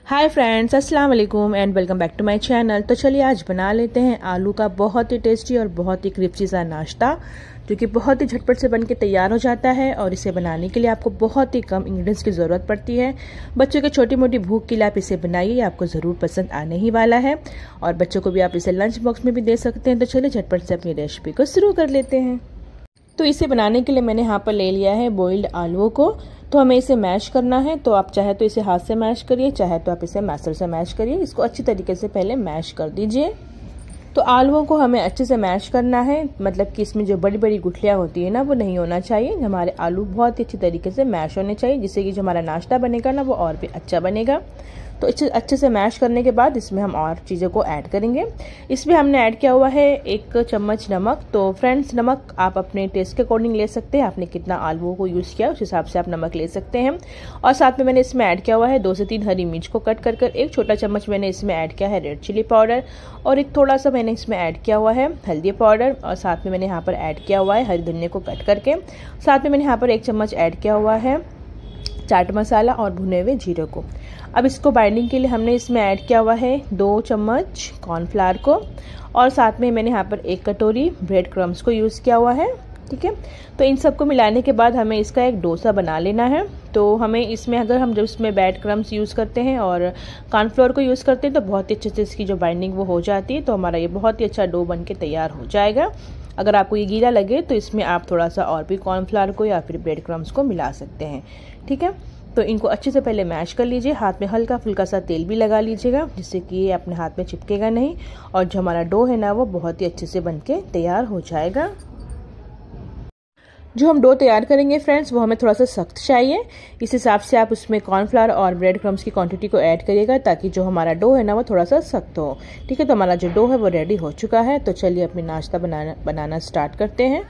हाय friends, अस्सलाम वालेकुम and welcome back to my channel. तो चलिए आज बना लेते हैं आलू का बहुत ही टेस्टी और बहुत ही क्रिस्पी सा नाश्ता, जो कि बहुत ही झटपट से बनके तैयार हो जाता है। और इसे बनाने के लिए आपको बहुत ही कम इंग्रेडिएंट्स की ज़रूरत पड़ती है। बच्चों के छोटी मोटी भूख के लिए आप इसे बनाइए, आपको ज़रूर पसंद आने ही वाला है। और बच्चों को भी आप इसे लंच बॉक्स में भी दे सकते हैं। तो चलिए झटपट से अपनी रेसिपी को शुरू कर लेते हैं। तो इसे बनाने के लिए मैंने यहाँ पर ले लिया है बॉइल्ड आलूओं को। तो हमें इसे मैश करना है। तो आप चाहे तो इसे हाथ से मैश करिए, चाहे तो आप इसे मैशर से मैश करिए। इसको अच्छी तरीके से पहले मैश कर दीजिए। तो आलूओं को हमें अच्छे से मैश करना है, मतलब कि इसमें जो बड़ी बड़ी गुठलियाँ होती है ना, वो नहीं होना चाहिए। हमारे आलू बहुत ही अच्छी तरीके से मैश होने चाहिए, जिससे कि जो हमारा नाश्ता बनेगा ना, वो और भी अच्छा बनेगा। तो अच्छे से मैश करने के बाद इसमें हम और चीज़ों को ऐड करेंगे। इसमें हमने ऐड किया हुआ है 1 चम्मच नमक। तो फ्रेंड्स, नमक आप अपने टेस्ट के अकॉर्डिंग ले सकते हैं। आपने कितना आलूओं को यूज़ किया उस हिसाब से आप नमक ले सकते हैं। और साथ में मैंने इसमें ऐड किया हुआ है 2 से 3 हरी मिर्च को कट कर 1 छोटा चम्मच मैंने इसमें ऐड किया है रेड चिली पाउडर। और एक थोड़ा सा मैंने इसमें ऐड किया हुआ है हल्दी पाउडर। और साथ में मैंने यहाँ पर ऐड किया हुआ है हरी धनिया को कट करके। साथ में मैंने यहाँ पर 1 चम्मच ऐड किया हुआ है चाट मसाला और भुने हुए जीरे को। अब इसको बाइंडिंग के लिए हमने इसमें ऐड किया हुआ है 2 चम्मच कॉर्नफ्लावर को। और साथ में मैंने यहाँ पर 1 कटोरी ब्रेड क्रम्स को यूज़ किया हुआ है। ठीक है, तो इन सबको मिलाने के बाद हमें इसका एक डोसा बना लेना है। तो हमें इसमें, अगर हम जब इसमें ब्रेड क्रम्स यूज़ करते हैं और कॉर्नफ्लोर को यूज़ करते हैं, तो बहुत ही अच्छे से इसकी जो बाइंडिंग वो हो जाती है। तो हमारा ये बहुत ही अच्छा डो बन के तैयार हो जाएगा। अगर आपको ये गीला लगे तो इसमें आप थोड़ा सा और भी कॉर्नफ्लावर को या फिर ब्रेड क्रम्स को मिला सकते हैं। ठीक है, तो इनको अच्छे से पहले मैश कर लीजिए। हाथ में हल्का फुल्का सा तेल भी लगा लीजिएगा, जिससे कि ये अपने हाथ में चिपकेगा नहीं। और जो हमारा डो है ना, वो बहुत ही अच्छे से बनके तैयार हो जाएगा। जो हम डो तैयार करेंगे फ्रेंड्स, वो हमें थोड़ा सा सख्त चाहिए। इस हिसाब से आप उसमें कॉर्नफ्लावर और ब्रेड क्रम्स की क्वांटिटी को ऐड करिएगा, ताकि जो हमारा डो है ना, वो थोड़ा सा सख्त हो। ठीक है, तो हमारा जो डो है वो रेडी हो चुका है। तो चलिए अपनी नाश्ता बनाना स्टार्ट करते हैं।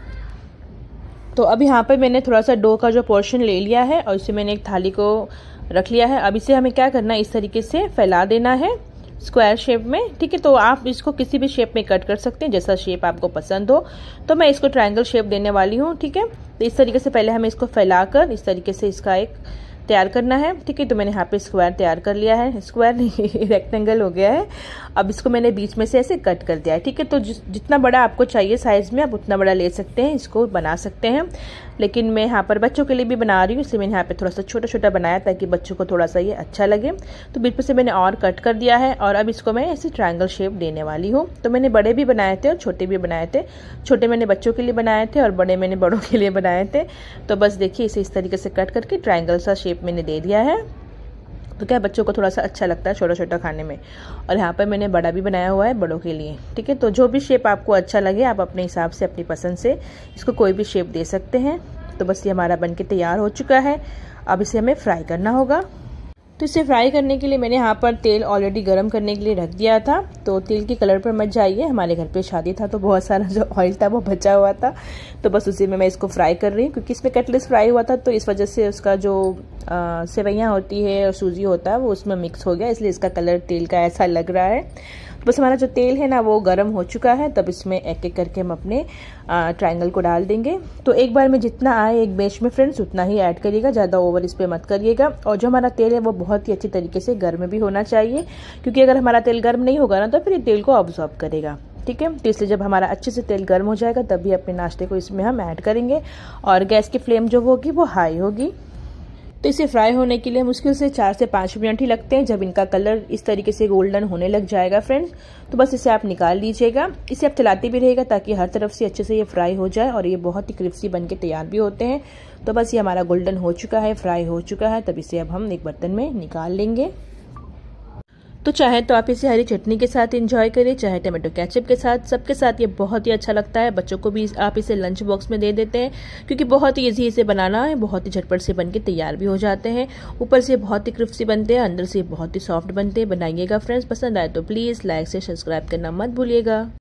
तो अब यहाँ पर मैंने थोड़ा सा डो का जो पोर्शन ले लिया है और इसे मैंने एक थाली को रख लिया है। अब इसे हमें क्या करना है, इस तरीके से फैला देना है स्क्वायर शेप में। ठीक है, तो आप इसको किसी भी शेप में कट कर सकते हैं, जैसा शेप आपको पसंद हो। तो मैं इसको ट्रायंगल शेप देने वाली हूँ। ठीक है, तो इस तरीके से पहले हमें इसको फैलाकर इस तरीके से इसका एक तैयार करना है। ठीक है, तो मैंने यहाँ पे स्क्वायर तैयार कर लिया है। स्क्वायर नहीं, रेक्टेंगल हो गया है। अब इसको मैंने बीच में से ऐसे कट कर दिया है। ठीक है, तो जितना बड़ा आपको चाहिए साइज में, आप उतना बड़ा ले सकते हैं, इसको बना सकते हैं। लेकिन मैं यहाँ पर बच्चों के लिए भी बना रही हूँ, इसलिए मैंने यहाँ पे थोड़ा सा छोटा छोटा बनाया, ताकि बच्चों को थोड़ा सा ये अच्छा लगे। तो बीच में से मैंने और कट कर दिया है। और अब इसको मैं ऐसे ट्रायंगल शेप देने वाली हूँ। तो मैंने बड़े भी बनाए थे और छोटे भी बनाए थे। छोटे मैंने बच्चों के लिए बनाए थे और बड़े मैंने बड़ों के लिए बनाए थे। तो बस देखिए, इसे इस तरीके से कट करके ट्रायंगल सा शेप मैंने दे दिया है। तो क्या बच्चों को थोड़ा सा अच्छा लगता है छोटा छोटा खाने में। और यहाँ पर मैंने बड़ा भी बनाया हुआ है बड़ों के लिए। ठीक है, तो जो भी शेप आपको अच्छा लगे, आप अपने हिसाब से अपनी पसंद से इसको कोई भी शेप दे सकते हैं। तो बस ये हमारा बनके तैयार हो चुका है। अब इसे हमें फ्राई करना होगा। तो इसे फ्राई करने के लिए मैंने यहाँ पर तेल ऑलरेडी गर्म करने के लिए रख दिया था। तो तेल की कलर पर मत जाइए, हमारे घर पे शादी था तो बहुत सारा जो ऑयल था वो बचा हुआ था। तो बस उसी में मैं इसको फ्राई कर रही हूँ, क्योंकि इसमें कटलेस फ्राई हुआ था। तो इस वजह से उसका जो सेवैयाँ होती है और सूजी होता है, वो उसमें मिक्स हो गया, इसलिए इसका कलर तेल का ऐसा लग रहा है। बस हमारा जो तेल है ना, वो गर्म हो चुका है। तब इसमें एक एक करके हम अपने ट्रायंगल को डाल देंगे। तो एक बार में जितना आए एक बैच में फ्रेंड्स, उतना ही ऐड करिएगा, ज़्यादा ओवर इस पर मत करिएगा। और जो हमारा तेल है वो बहुत ही अच्छी तरीके से गर्म भी होना चाहिए, क्योंकि अगर हमारा तेल गर्म नहीं होगा ना, तो फिर ये तेल को ऑब्जॉर्ब करेगा। ठीक है, तो इसलिए जब हमारा अच्छे से तेल गर्म हो जाएगा, तभी अपने नाश्ते को इसमें हम ऐड करेंगे। और गैस की फ्लेम जो होगी वो हाई होगी। तो इसे फ्राई होने के लिए मुश्किल से 4 से 5 मिनट ही लगते हैं। जब इनका कलर इस तरीके से गोल्डन होने लग जाएगा फ्रेंड्स, तो बस इसे आप निकाल लीजिएगा। इसे आप चलाते भी रहिएगा, ताकि हर तरफ से अच्छे से ये फ्राई हो जाए। और ये बहुत ही क्रिस्पी बनके तैयार भी होते हैं। तो बस ये हमारा गोल्डन हो चुका है, फ्राई हो चुका है। तब इसे अब हम एक बर्तन में निकाल लेंगे। तो चाहे तो आप इसे हरी चटनी के साथ एंजॉय करिए, चाहे टमाटो केचप के साथ, सबके साथ ये बहुत ही अच्छा लगता है। बच्चों को भी आप इसे लंच बॉक्स में दे देते हैं, क्योंकि बहुत ही ईजी इसे बनाना है। बहुत ही झटपट से बनके तैयार भी हो जाते हैं। ऊपर से बहुत ही क्रिस्पी बनते हैं, अंदर से बहुत ही सॉफ्ट बनते हैं। बनाइएगा फ्रेंड्स, पसंद आए तो प्लीज़ लाइक से सब्सक्राइब करना मत भूलिएगा।